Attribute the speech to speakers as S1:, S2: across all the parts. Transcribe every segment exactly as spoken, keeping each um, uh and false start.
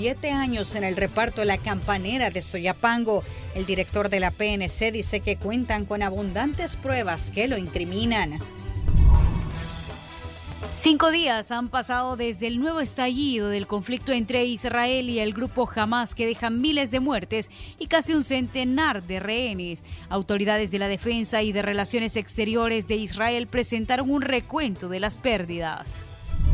S1: Siete años en el reparto La Campanera de Soyapango. El director de la P N C dice que cuentan con abundantes pruebas que lo incriminan.
S2: Cinco días han pasado desde el nuevo estallido del conflicto entre Israel y el grupo Hamás, que deja miles de muertes y casi un centenar de rehenes. Autoridades de la defensa y de relaciones exteriores de Israel presentaron un recuento de las pérdidas.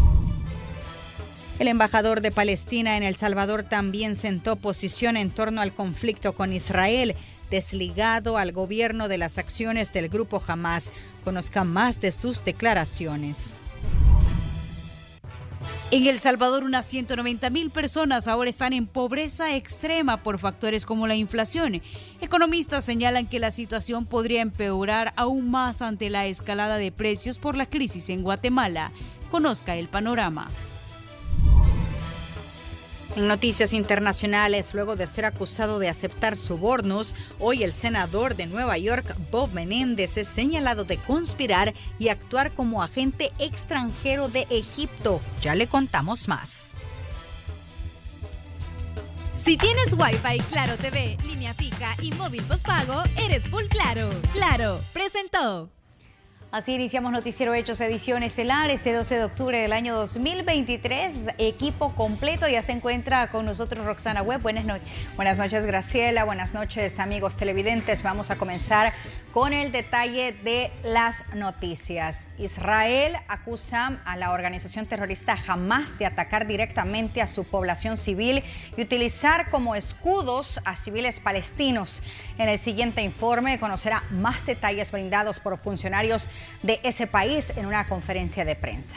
S1: El embajador de Palestina en El Salvador también sentó posición en torno al conflicto con Israel, desligado al gobierno de las acciones del grupo Hamás. Conozca más de sus declaraciones.
S2: En El Salvador, unas ciento noventa mil personas ahora están en pobreza extrema por factores como la inflación. Economistas señalan que la situación podría empeorar aún más ante la escalada de precios por la crisis en Guatemala. Conozca el panorama.
S1: En noticias internacionales, luego de ser acusado de aceptar sobornos, hoy el senador de Nueva York, Bob Menéndez, es señalado de conspirar y actuar como agente extranjero de Egipto. Ya le contamos más.
S3: Si tienes Wi-Fi, Claro T V, línea fija y móvil postpago, eres full Claro. Claro, presentó.
S2: Así iniciamos Noticiero Hechos edición estelar este doce de octubre del año dos mil veintitrés. Equipo completo, ya se encuentra con nosotros Roxana Webb. Buenas noches.
S1: Buenas noches, Graciela. Buenas noches, amigos televidentes. Vamos a comenzar con el detalle de las noticias. Israel acusa a la organización terrorista Hamás de atacar directamente a su población civil y utilizar como escudos a civiles palestinos. En el siguiente informe conocerá más detalles brindados por funcionarios de ese país en una conferencia de prensa.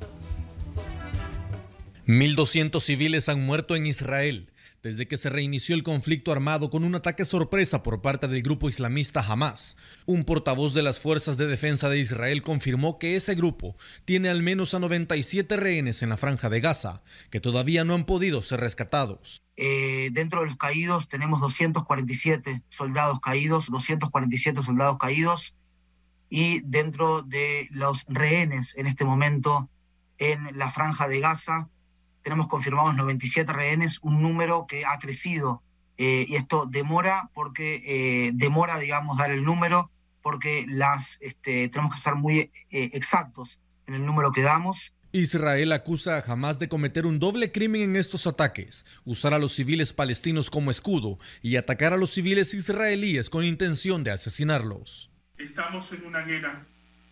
S4: mil doscientos civiles han muerto en Israel desde que se reinició el conflicto armado con un ataque sorpresa por parte del grupo islamista Hamás. Un portavoz de las Fuerzas de Defensa de Israel confirmó que ese grupo tiene al menos a noventa y siete rehenes en la Franja de Gaza, que todavía no han podido ser rescatados.
S5: Eh, dentro de los caídos tenemos doscientos cuarenta y siete soldados caídos, doscientos cuarenta y siete soldados caídos, y dentro de los rehenes en este momento en la Franja de Gaza tenemos confirmados noventa y siete rehenes, un número que ha crecido, eh, y esto demora porque eh, demora, digamos, dar el número, porque las este, tenemos que ser muy eh, exactos en el número que damos.
S4: Israel acusa a Hamás de cometer un doble crimen en estos ataques, usar a los civiles palestinos como escudo y atacar a los civiles israelíes con intención de asesinarlos.
S6: Estamos en una guerra,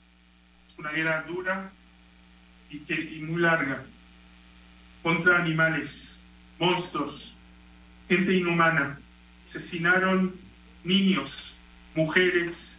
S6: es una guerra dura y, que, y muy larga, contra animales, monstruos, gente inhumana. Asesinaron niños, mujeres,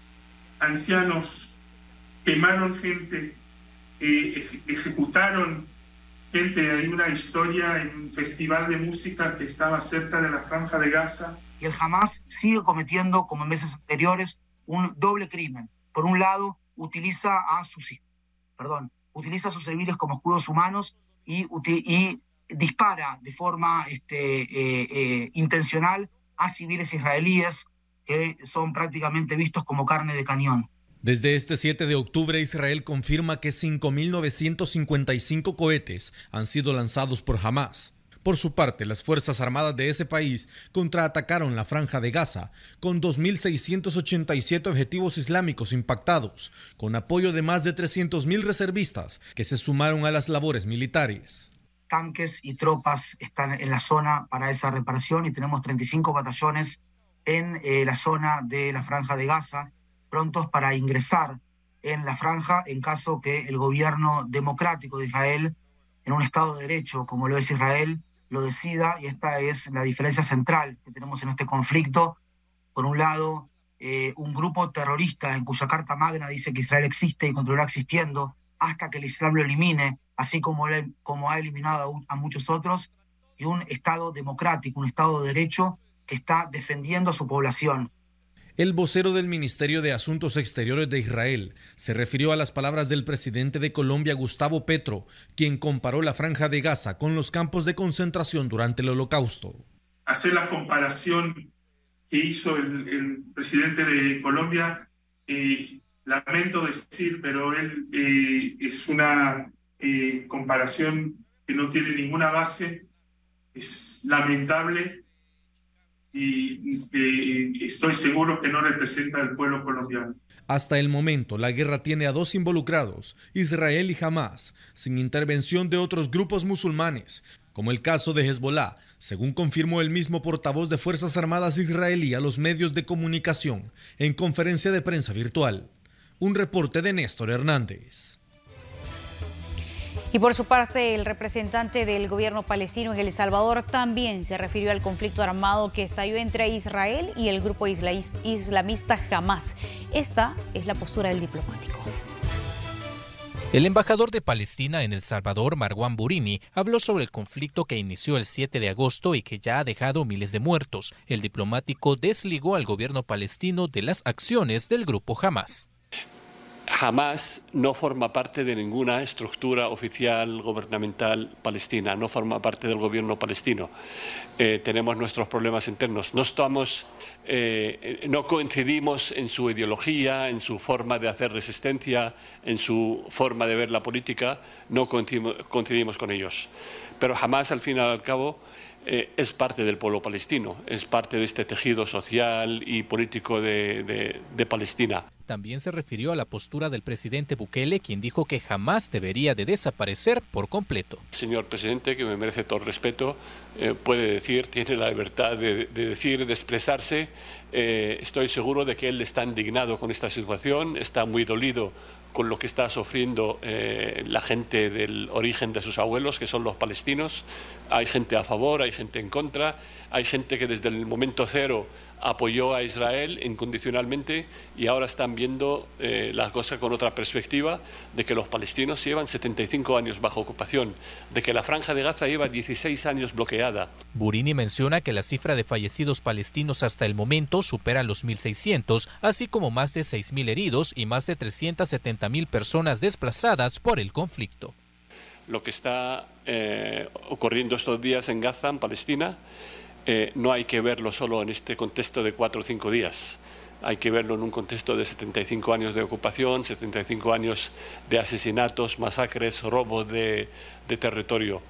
S6: ancianos, quemaron gente, eh, ej ejecutaron gente. Hay una historia en un festival de música que estaba cerca de la Franja de Gaza.
S5: Y el Hamás sigue cometiendo, como en meses anteriores, un doble crimen. Por un lado, utiliza a sus, perdón, utiliza a sus civiles como escudos humanos y, y dispara de forma este, eh, eh, intencional a civiles israelíes que son prácticamente vistos como carne de cañón.
S4: Desde este siete de octubre, Israel confirma que cinco mil novecientos cincuenta y cinco cohetes han sido lanzados por Hamás. Por su parte, las Fuerzas Armadas de ese país contraatacaron la Franja de Gaza con dos mil seiscientos ochenta y siete objetivos islámicos impactados, con apoyo de más de trescientos mil reservistas que se sumaron a las labores militares.
S5: Tanques y tropas están en la zona para esa reparación y tenemos treinta y cinco batallones en eh, la zona de la Franja de Gaza, prontos para ingresar en la franja en caso que el gobierno democrático de Israel, en un Estado de Derecho como lo es Israel, lo decida, y esta es la diferencia central que tenemos en este conflicto. Por un lado, eh, un grupo terrorista en cuya Carta Magna dice que Israel existe y continuará existiendo hasta que el Islam lo elimine, así como, le, como ha eliminado a, a muchos otros, y un Estado democrático, un Estado de Derecho que está defendiendo a su población.
S4: El vocero del Ministerio de Asuntos Exteriores de Israel se refirió a las palabras del presidente de Colombia, Gustavo Petro, quien comparó la Franja de Gaza con los campos de concentración durante el Holocausto.
S6: Hacer la comparación que hizo el, el presidente de Colombia, eh, lamento decir, pero él eh, es una eh, comparación que no tiene ninguna base. es lamentable y eh, estoy seguro que no representa al pueblo colombiano.
S4: Hasta el momento, la guerra tiene a dos involucrados, Israel y Hamás, sin intervención de otros grupos musulmanes, como el caso de Hezbollah, según confirmó el mismo portavoz de Fuerzas Armadas israelí a los medios de comunicación en conferencia de prensa virtual. Un reporte de Néstor Hernández.
S2: Y por su parte, el representante del gobierno palestino en El Salvador también se refirió al conflicto armado que estalló entre Israel y el grupo islamista Hamás. Esta es la postura del diplomático.
S7: El embajador de Palestina en El Salvador, Marwan Burini, habló sobre el conflicto que inició el siete de agosto y que ya ha dejado miles de muertos. El diplomático desligó al gobierno palestino de las acciones del grupo Hamás.
S8: Hamás no forma parte de ninguna estructura oficial gubernamental palestina, no forma parte del gobierno palestino. Eh, tenemos nuestros problemas internos. No estamos, eh, no coincidimos en su ideología, en su forma de hacer resistencia, en su forma de ver la política. No coincidimos, coincidimos con ellos. Pero Hamás, al fin y al cabo, eh, es parte del pueblo palestino, es parte de este tejido social y político de, de, de Palestina.
S7: También se refirió a la postura del presidente Bukele, quien dijo que Hamás debería de desaparecer por completo.
S8: Señor presidente, que me merece todo el respeto, eh, puede decir, tiene la libertad de, de decir, de expresarse. Eh, estoy seguro de que él está indignado con esta situación, está muy dolido con lo que está sufriendo eh, la gente del origen de sus abuelos, que son los palestinos. Hay gente a favor, hay gente en contra, hay gente que desde el momento cero apoyó a Israel incondicionalmente y ahora están viendo eh, la cosa con otra perspectiva, de que los palestinos llevan setenta y cinco años bajo ocupación, de que la Franja de Gaza lleva dieciséis años bloqueada.
S7: Burini menciona que la cifra de fallecidos palestinos hasta el momento supera los mil seiscientos, así como más de seis mil heridos y más de trescientas setenta mil personas desplazadas por el conflicto.
S8: Lo que está eh, ocurriendo estos días en Gaza, en Palestina, Eh, no hay que verlo solo en este contexto de cuatro o cinco días, hay que verlo en un contexto de setenta y cinco años de ocupación, setenta y cinco años de asesinatos, masacres, robos de, de territorio.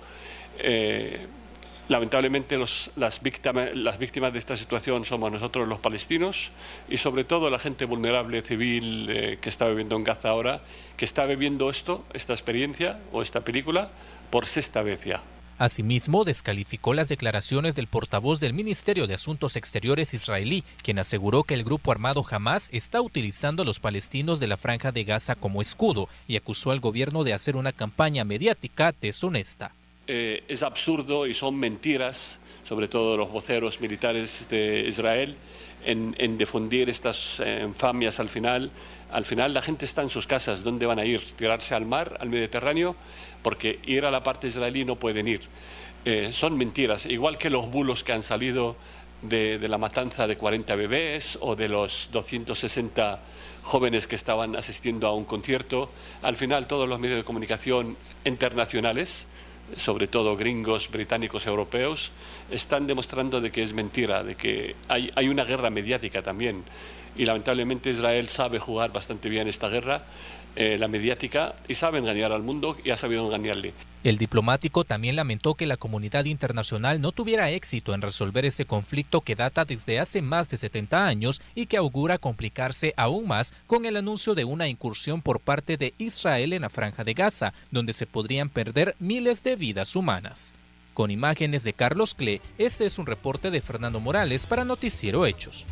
S8: Eh, lamentablemente los, las, víctimas, las víctimas de esta situación somos nosotros los palestinos y sobre todo la gente vulnerable civil eh, que está viviendo en Gaza ahora, que está viviendo esto, esta experiencia o esta película por sexta vez ya.
S7: Asimismo, descalificó las declaraciones del portavoz del Ministerio de Asuntos Exteriores israelí, quien aseguró que el grupo armado Hamás está utilizando a los palestinos de la Franja de Gaza como escudo y acusó al gobierno de hacer una campaña mediática deshonesta.
S8: Eh, es absurdo y son mentiras, sobre todo los voceros militares de Israel, en, en difundir estas eh, infamias al final. Al final la gente está en sus casas. ¿Dónde van a ir? ¿Tirarse al mar, al Mediterráneo? Porque ir a la parte israelí no pueden ir. Eh, son mentiras, igual que los bulos que han salido de, de la matanza de cuarenta bebés o de los doscientos sesenta jóvenes que estaban asistiendo a un concierto. Al final todos los medios de comunicación internacionales, sobre todo gringos, británicos, europeos, están demostrando de que es mentira, de que hay, hay una guerra mediática también. Y lamentablemente Israel sabe jugar bastante bien esta guerra, eh, la mediática, y sabe engañar al mundo y ha sabido engañarle.
S7: El diplomático también lamentó que la comunidad internacional no tuviera éxito en resolver este conflicto que data desde hace más de setenta años y que augura complicarse aún más con el anuncio de una incursión por parte de Israel en la Franja de Gaza, donde se podrían perder miles de vidas humanas. Con imágenes de Carlos Cle, este es un reporte de Fernando Morales para Noticiero Hechos.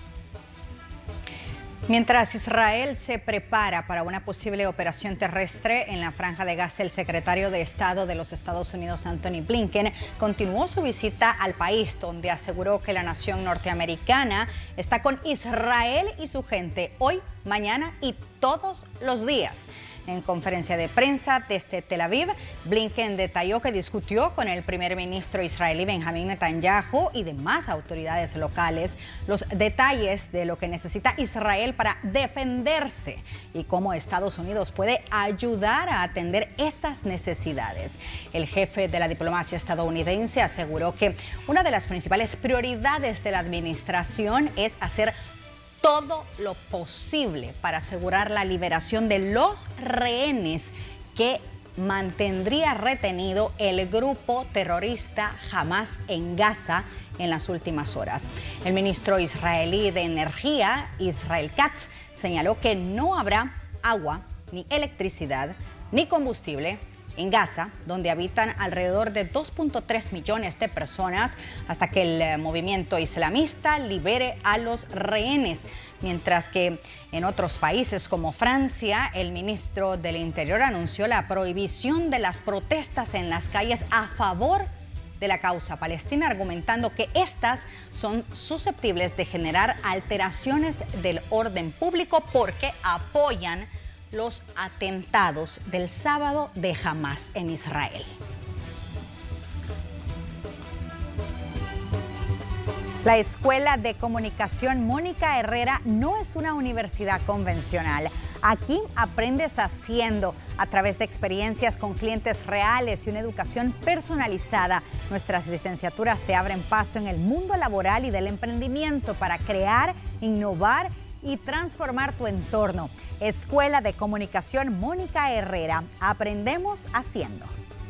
S1: Mientras Israel se prepara para una posible operación terrestre en la Franja de Gaza, el secretario de Estado de los Estados Unidos, Antony Blinken, continuó su visita al país, donde aseguró que la nación norteamericana está con Israel y su gente hoy, mañana y todos los días. En conferencia de prensa desde Tel Aviv, Blinken detalló que discutió con el primer ministro israelí Benjamín Netanyahu y demás autoridades locales los detalles de lo que necesita Israel para defenderse y cómo Estados Unidos puede ayudar a atender estas necesidades. El jefe de la diplomacia estadounidense aseguró que una de las principales prioridades de la administración es hacer todo lo posible para asegurar la liberación de los rehenes que mantendría retenido el grupo terrorista Hamas en Gaza en las últimas horas. El ministro israelí de Energía, Israel Katz, señaló que no habrá agua, ni electricidad, ni combustible en Gaza, donde habitan alrededor de dos punto tres millones de personas, hasta que el movimiento islamista libere a los rehenes. Mientras que en otros países como Francia, el ministro del Interior anunció la prohibición de las protestas en las calles a favor de la causa palestina, argumentando que estas son susceptibles de generar alteraciones del orden público porque apoyan los atentados del sábado de Hamas en Israel. La Escuela de Comunicación Mónica Herrera no es una universidad convencional. Aquí aprendes haciendo, a través de experiencias con clientes reales y una educación personalizada. Nuestras licenciaturas te abren paso en el mundo laboral y del emprendimiento para crear, innovar y transformar tu entorno. Escuela de Comunicación Mónica Herrera. Aprendemos haciendo.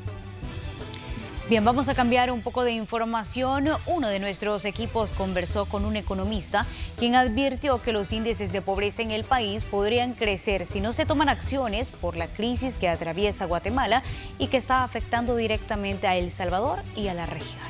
S2: Bien, vamos a cambiar un poco de información. Uno de nuestros equipos conversó con un economista quien advirtió que los índices de pobreza en el país podrían crecer si no se toman acciones por la crisis que atraviesa Guatemala y que está afectando directamente a El Salvador y a la región.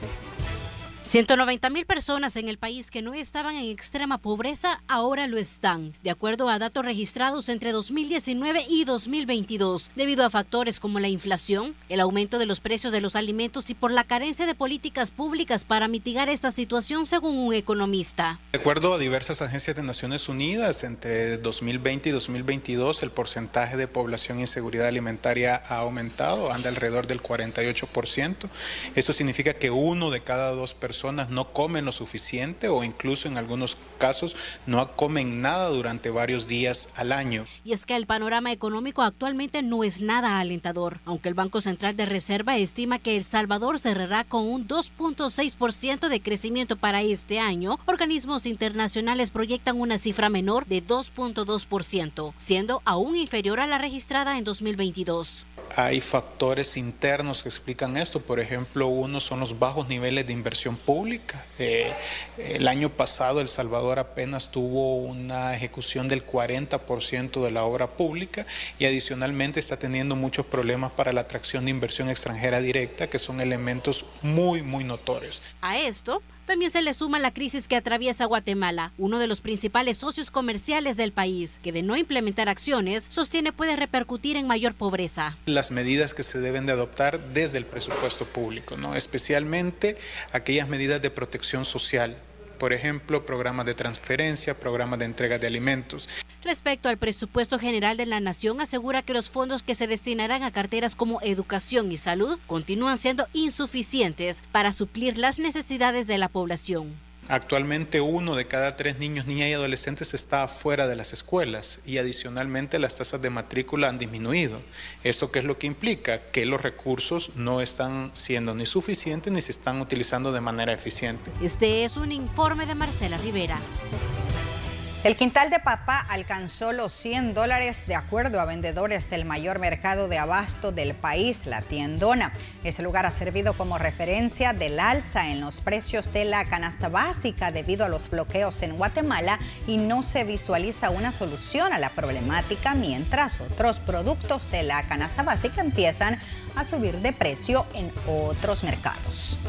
S9: ciento noventa mil personas en el país que no estaban en extrema pobreza ahora lo están, de acuerdo a datos registrados entre dos mil diecinueve y dos mil veintidós, debido a factores como la inflación, el aumento de los precios de los alimentos y por la carencia de políticas públicas para mitigar esta situación, según un economista.
S10: De acuerdo a diversas agencias de Naciones Unidas, entre dos mil veinte y dos mil veintidós el porcentaje de población en inseguridad alimentaria ha aumentado, anda alrededor del cuarenta y ocho por ciento. Eso significa que uno de cada dos personas no comen lo suficiente o incluso en algunos casos no comen nada durante varios días al año.
S9: Y es que el panorama económico actualmente no es nada alentador, aunque el Banco Central de Reserva estima que El Salvador cerrará con un dos punto seis por ciento de crecimiento para este año. Organismos internacionales proyectan una cifra menor de dos punto dos por ciento, siendo aún inferior a la registrada en dos mil veintidós.
S10: Hay factores internos que explican esto. Por ejemplo, uno son los bajos niveles de inversión pública. Eh, el año pasado El Salvador apenas tuvo una ejecución del cuarenta por ciento de la obra pública y adicionalmente está teniendo muchos problemas para la atracción de inversión extranjera directa, que son elementos muy, muy notorios.
S9: A esto también se le suma la crisis que atraviesa Guatemala, uno de los principales socios comerciales del país, que de no implementar acciones, sostiene puede repercutir en mayor pobreza.
S10: Las medidas que se deben de adoptar desde el presupuesto público, ¿no? Especialmente aquellas medidas de protección social, por ejemplo, programas de transferencia, programas de entrega de alimentos.
S9: Respecto al presupuesto general de la Nación, asegura que los fondos que se destinarán a carteras como educación y salud continúan siendo insuficientes para suplir las necesidades de la población.
S10: Actualmente uno de cada tres niños, niñas y adolescentes está fuera de las escuelas y adicionalmente las tasas de matrícula han disminuido. ¿Esto qué es lo que implica? Que los recursos no están siendo ni suficientes ni se están utilizando de manera eficiente.
S9: Este es un informe de Marcela Rivera.
S1: El quintal de papa alcanzó los cien dólares de acuerdo a vendedores del mayor mercado de abasto del país, La Tiendona. Ese lugar ha servido como referencia del alza en los precios de la canasta básica debido a los bloqueos en Guatemala y no se visualiza una solución a la problemática mientras otros productos de la canasta básica empiezan a subir de precio en otros mercados.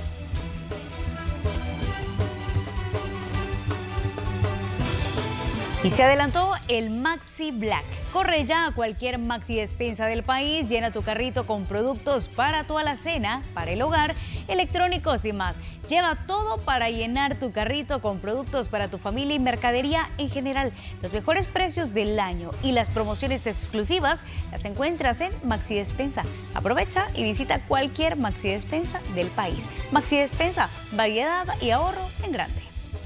S2: Y se adelantó el Maxi Black. Corre ya a cualquier Maxi despensa del país, llena tu carrito con productos para tu alacena, para el hogar, electrónicos y más. Lleva todo para llenar tu carrito con productos para tu familia y mercadería en general. Los mejores precios del año y las promociones exclusivas las encuentras en Maxi Despensa. Aprovecha y visita cualquier Maxi Despensa del país. Maxi Despensa, variedad y ahorro en grande.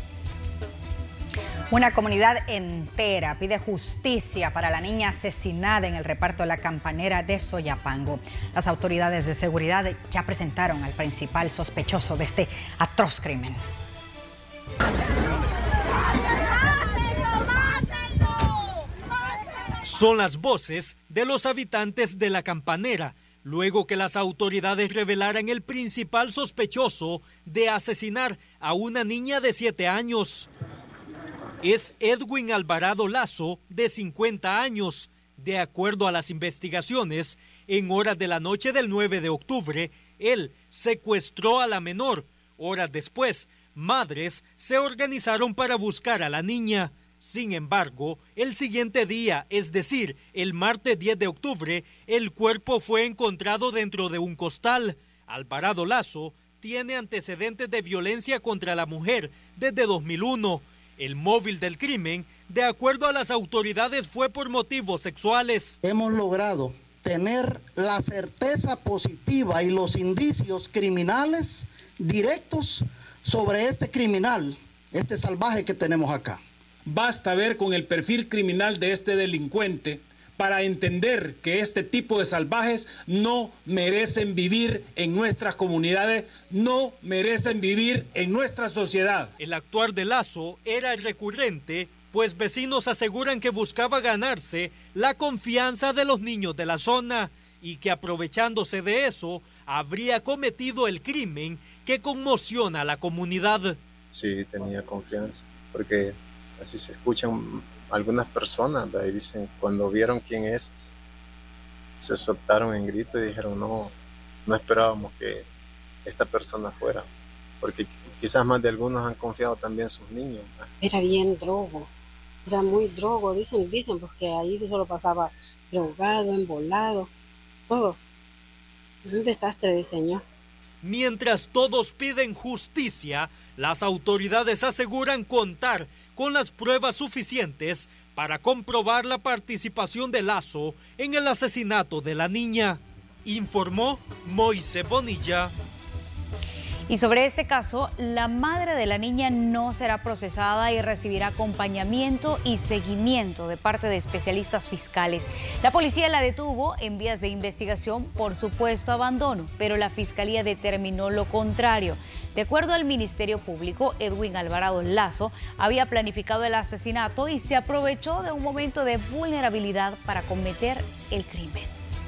S1: Una comunidad entera pide justicia para la niña asesinada en el reparto La Campanera de Soyapango. Las autoridades de seguridad ya presentaron al principal sospechoso de este atroz crimen.
S11: Son las voces de los habitantes de La Campanera, luego que las autoridades revelaran el principal sospechoso de asesinar a una niña de siete años. Es Edwin Alvarado Lazo, de cincuenta años. De acuerdo a las investigaciones, en horas de la noche del nueve de octubre, él secuestró a la menor. Horas después, madres se organizaron para buscar a la niña. Sin embargo, el siguiente día, es decir, el martes diez de octubre, el cuerpo fue encontrado dentro de un costal. Alvarado Lazo tiene antecedentes de violencia contra la mujer desde dos mil uno. El móvil del crimen, de acuerdo a las autoridades, fue por motivos sexuales.
S12: Hemos logrado tener la certeza positiva y los indicios criminales directos sobre este criminal, este salvaje que tenemos acá.
S13: Basta ver con el perfil criminal de este delincuente para entender que este tipo de salvajes no merecen vivir en nuestras comunidades, no merecen vivir en nuestra sociedad.
S11: El actuar de Lazo era recurrente, pues vecinos aseguran que buscaba ganarse la confianza de los niños de la zona y que aprovechándose de eso habría cometido el crimen que conmociona a la comunidad.
S14: Sí, tenía confianza, porque así se escuchan algunas personas, y dicen, cuando vieron quién es, se soltaron en grito y dijeron, no, no esperábamos que esta persona fuera, porque quizás más de algunos han confiado también en sus niños.
S15: Era bien drogo, era muy drogo, dicen, dicen, porque ahí solo pasaba drogado, embolado, todo. Un desastre de señor.
S11: Mientras todos piden justicia, las autoridades aseguran contar con las pruebas suficientes para comprobar la participación de Lazo en el asesinato de la niña, informó Moisés Bonilla.
S2: Y sobre este caso, la madre de la niña no será procesada y recibirá acompañamiento y seguimiento de parte de especialistas fiscales. La policía la detuvo en vías de investigación por supuesto abandono, pero la fiscalía determinó lo contrario. De acuerdo al Ministerio Público, Edwin Alvarado Lazo había planificado el asesinato y se aprovechó de un momento de vulnerabilidad para cometer el crimen.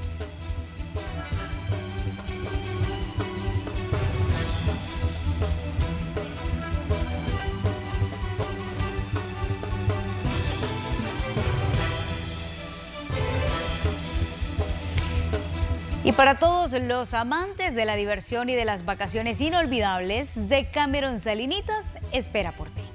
S2: Y para todos los amantes de la diversión y de las vacaciones inolvidables, Decameron Salinitas espera por ti.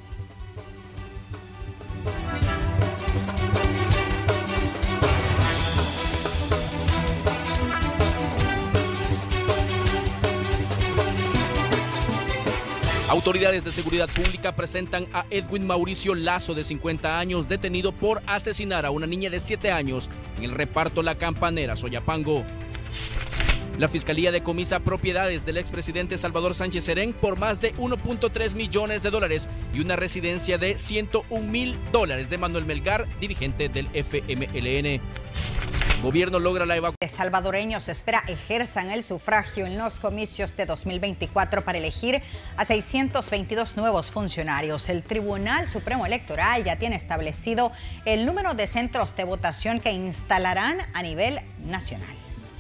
S16: Autoridades de seguridad pública presentan a Edwin Mauricio Lazo, de cincuenta años, detenido por asesinar a una niña de siete años en el reparto La Campanera, Soyapango. La Fiscalía decomisa propiedades del expresidente Salvador Sánchez Serén por más de uno punto tres millones de dólares y una residencia de ciento un mil dólares de Manuel Melgar, dirigente del F M L N. Gobierno logra la evacuación.
S1: Salvadoreños se espera ejerzan el sufragio en los comicios de dos mil veinticuatro para elegir a seiscientos veintidós nuevos funcionarios. El Tribunal Supremo Electoral ya tiene establecido el número de centros de votación que instalarán a nivel nacional.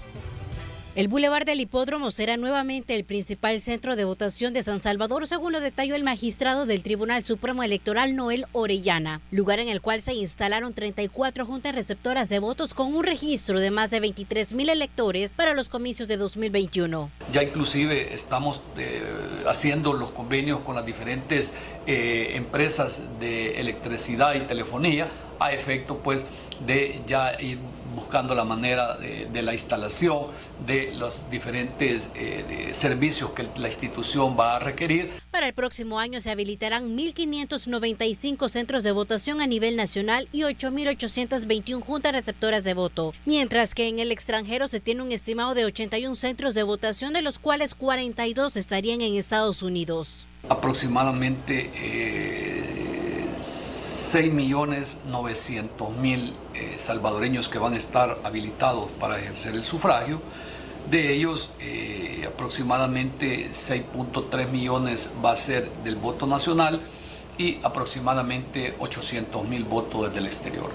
S9: El Boulevard del Hipódromo será nuevamente el principal centro de votación de San Salvador, según lo detalló el magistrado del Tribunal Supremo Electoral, Noel Orellana, lugar en el cual se instalaron treinta y cuatro juntas receptoras de votos con un registro de más de veintitrés mil electores para los comicios de dos mil veintiuno.
S17: Ya inclusive estamos eh, haciendo los convenios con las diferentes eh, empresas de electricidad y telefonía a efecto pues de ya ir buscando la manera de, de la instalación de los diferentes eh, de servicios que la institución va a requerir.
S9: Para el próximo año se habilitarán mil quinientos noventa y cinco centros de votación a nivel nacional y ocho mil ochocientas veintiuna juntas receptoras de voto, mientras que en el extranjero se tiene un estimado de ochenta y uno centros de votación, de los cuales cuarenta y dos estarían en Estados Unidos.
S17: Aproximadamente eh, seis millones novecientos mil eh, salvadoreños que van a estar habilitados para ejercer el sufragio. De ellos, eh, aproximadamente seis punto tres millones va a ser del voto nacional y aproximadamente ochocientos mil votos desde el exterior.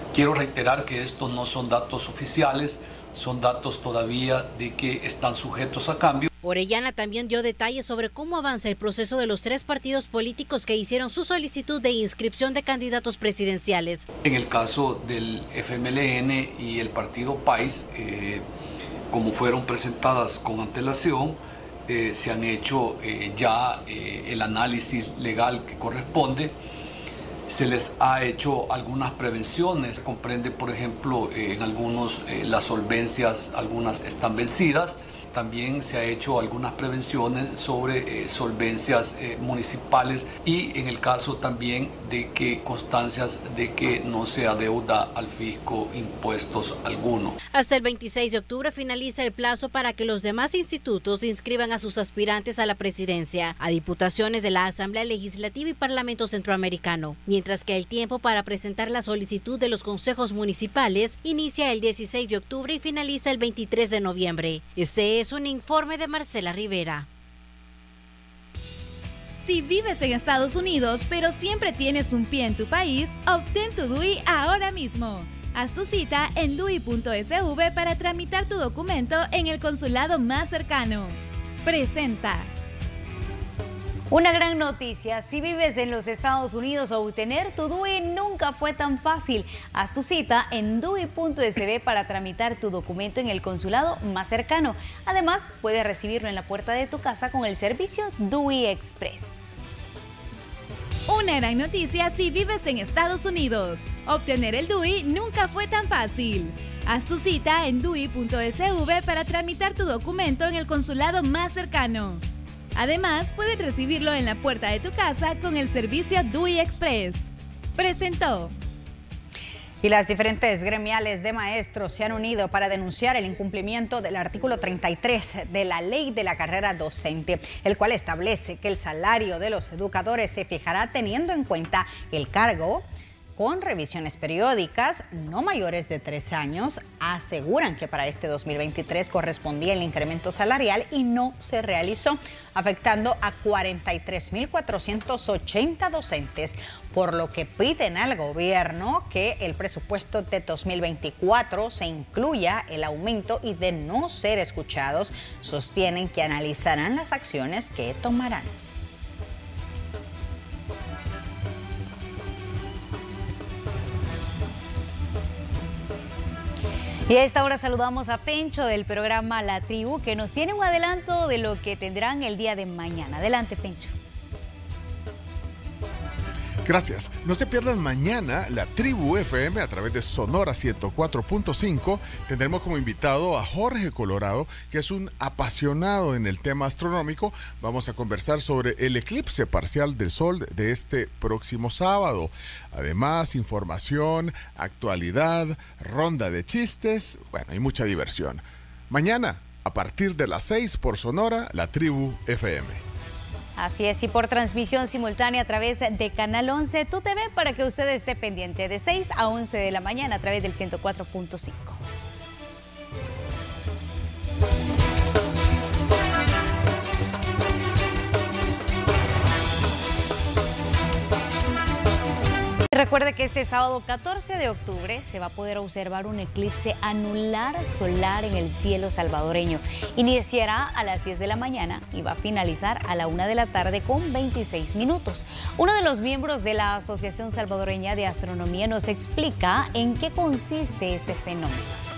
S17: Quiero reiterar que estos no son datos oficiales, son datos todavía de que están sujetos a cambio.
S9: Orellana también dio detalles sobre cómo avanza el proceso de los tres partidos políticos que hicieron su solicitud de inscripción de candidatos presidenciales.
S17: En el caso del F M L N y el partido País, eh, como fueron presentadas con antelación, eh, se han hecho eh, ya eh, el análisis legal que corresponde. Se les ha hecho algunas prevenciones, comprende por ejemplo eh, en algunos eh, las solvencias, algunas están vencidas. También se ha hecho algunas prevenciones sobre eh, solvencias eh, municipales y en el caso también de que constancias de que no se adeuda al fisco impuestos alguno.
S9: Hasta el veintiséis de octubre finaliza el plazo para que los demás institutos inscriban a sus aspirantes a la presidencia, a diputaciones de la Asamblea Legislativa y Parlamento Centroamericano, mientras que el tiempo para presentar la solicitud de los consejos municipales inicia el dieciséis de octubre y finaliza el veintitrés de noviembre. Este es un informe de Marcela Rivera.
S3: Si vives en Estados Unidos, pero siempre tienes un pie en tu país, obtén tu D U I ahora mismo. Haz tu cita en D U I punto S V para tramitar tu documento en el consulado más cercano. Presenta.
S2: Una gran noticia, si vives en los Estados Unidos, obtener tu D U I nunca fue tan fácil. Haz tu cita en D U I punto S V para tramitar tu documento en el consulado más cercano. Además, puedes recibirlo en la puerta de tu casa con el servicio D U I Express.
S3: Una gran noticia si vives en Estados Unidos. Obtener el D U I nunca fue tan fácil. Haz tu cita en D U I punto S V para tramitar tu documento en el consulado más cercano. Además, puedes recibirlo en la puerta de tu casa con el servicio D U I Express. Presentó.
S1: Y las diferentes gremiales de maestros se han unido para denunciar el incumplimiento del artículo treinta y tres de la Ley de la Carrera Docente, el cual establece que el salario de los educadores se fijará teniendo en cuenta el cargo, con revisiones periódicas no mayores de tres años. Aseguran que para este dos mil veintitrés correspondía el incremento salarial y no se realizó, afectando a cuarenta y tres mil cuatrocientos ochenta docentes, por lo que piden al gobierno que el presupuesto de dos mil veinticuatro se incluya el aumento y, de no ser escuchados, sostienen que analizarán las acciones que tomarán.
S2: Y a esta hora saludamos a Pencho del programa La Tribu, que nos tiene un adelanto de lo que tendrán el día de mañana. Adelante, Pencho.
S18: Gracias. No se pierdan mañana La Tribu F M a través de Sonora ciento cuatro punto cinco. Tendremos como invitado a Jorge Colorado, que es un apasionado en el tema astronómico. Vamos a conversar sobre el eclipse parcial del sol de este próximo sábado. Además, información, actualidad, ronda de chistes, bueno, y mucha diversión. Mañana, a partir de las seis por Sonora, La Tribu F M.
S2: Así es, y por transmisión simultánea a través de Canal once Tu T V, para que usted esté pendiente de seis a once de la mañana a través del ciento cuatro punto cinco. Recuerde que este sábado catorce de octubre se va a poder observar un eclipse anular solar en el cielo salvadoreño. Iniciará a las diez de la mañana y va a finalizar a la una de la tarde con veintiséis minutos. Uno de los miembros de la Asociación Salvadoreña de Astronomía nos explica en qué consiste este fenómeno.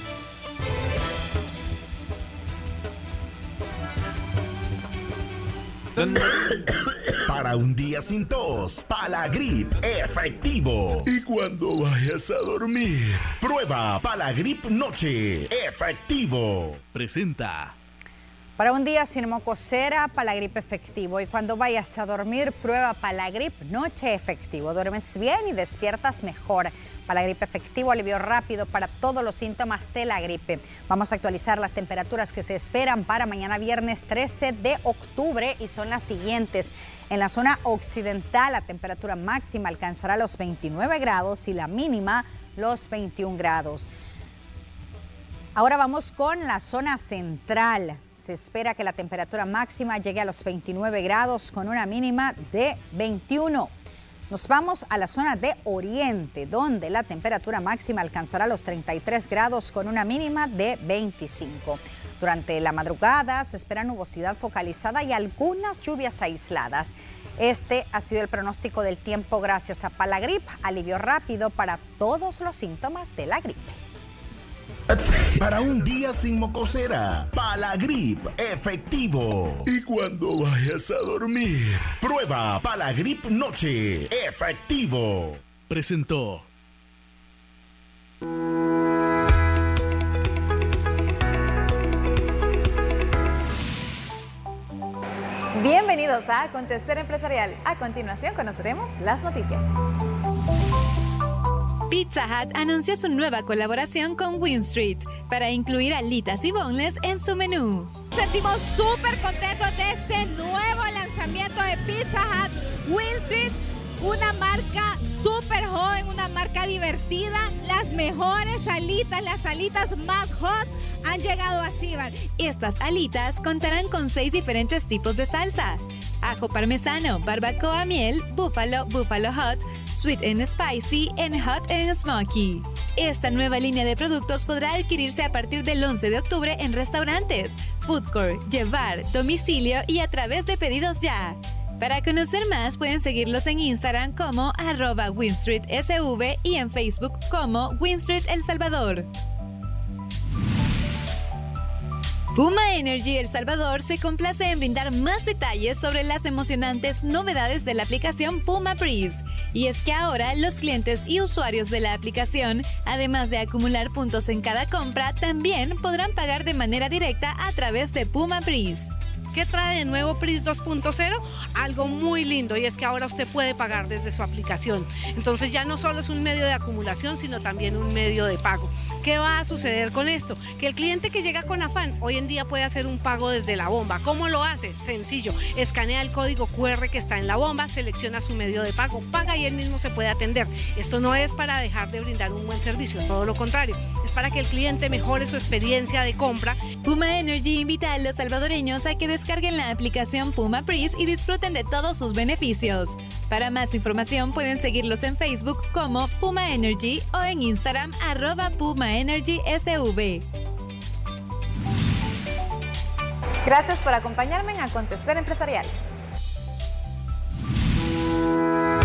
S19: Para un día sin tos, Palagrip efectivo. Y cuando vayas a dormir, prueba Palagrip Noche efectivo. Presenta.
S1: Para un día sin mocosera, Palagrip efectivo. Y cuando vayas a dormir, prueba Palagrip Noche efectivo. Duermes bien y despiertas mejor. Palagrip efectivo, alivio rápido para todos los síntomas de la gripe. Vamos a actualizar las temperaturas que se esperan para mañana viernes trece de octubre y son las siguientes. En la zona occidental, la temperatura máxima alcanzará los veintinueve grados y la mínima los veintiún grados. Ahora vamos con la zona central. Se espera que la temperatura máxima llegue a los veintinueve grados con una mínima de veintiuno. Nos vamos a la zona de Oriente, donde la temperatura máxima alcanzará los treinta y tres grados con una mínima de veinticinco. Durante la madrugada se espera nubosidad focalizada y algunas lluvias aisladas. Este ha sido el pronóstico del tiempo gracias a Palagrip, alivio rápido para todos los síntomas de la gripe.
S19: Para un día sin mocosera, Palagrip efectivo. Y cuando vayas a dormir, prueba Palagrip Noche efectivo. Presentó.
S20: Bienvenidos a Acontecer Empresarial. A continuación conoceremos las noticias.
S3: Pizza Hut anunció su nueva colaboración con Winstreet para incluir alitas y boneless en su menú.
S21: Sentimos súper contentos de este nuevo lanzamiento de Pizza Hut. Winstreet, una marca súper joven, una marca divertida. Las mejores alitas, las alitas más hot han llegado a Cibar.
S3: Estas alitas contarán con seis diferentes tipos de salsa: ajo parmesano, barbacoa miel, búfalo, búfalo hot, sweet and spicy, and hot and smoky. Esta nueva línea de productos podrá adquirirse a partir del once de octubre en restaurantes, food court, llevar, domicilio y a través de pedidos ya. Para conocer más pueden seguirlos en Instagram como arroba WinstreetSV y en Facebook como Winstreet El Salvador. Puma Energy El Salvador se complace en brindar más detalles sobre las emocionantes novedades de la aplicación Puma Breeze. Y es que ahora los clientes y usuarios de la aplicación, además de acumular puntos en cada compra, también podrán pagar de manera directa a través de Puma Breeze.
S22: ¿Qué trae de nuevo Breeze dos punto cero? Algo muy lindo, y es que ahora usted puede pagar desde su aplicación. Entonces ya no solo es un medio de acumulación, sino también un medio de pago. ¿Qué va a suceder con esto? Que el cliente que llega con afán hoy en día puede hacer un pago desde la bomba. ¿Cómo lo hace? Sencillo. Escanea el código cu erre que está en la bomba, selecciona su medio de pago, paga y él mismo se puede atender. Esto no es para dejar de brindar un buen servicio, todo lo contrario. Es para que el cliente mejore su experiencia de compra.
S3: Puma Energy invita a los salvadoreños a que descarguen la aplicación Puma Breeze y disfruten de todos sus beneficios. Para más información pueden seguirlos en Facebook como Puma Energy o en Instagram arroba Puma Energy S V.
S20: Gracias por acompañarme en Acontecer Empresarial.